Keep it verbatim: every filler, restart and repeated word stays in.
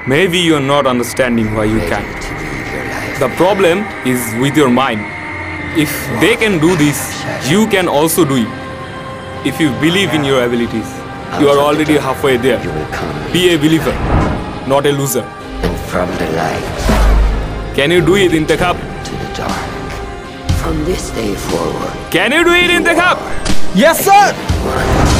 Maybe you're not understanding why you can't. The problem is with your mind. If they can do this, you can also do it. If you believe in your abilities, you are already halfway there. Be a believer, not a loser. And from the light Can you do it, 𝘱𝘍𝑃? to the dark. From this day forward, Can you do it, 𝘱𝘱𝑃? Yes, sir! one.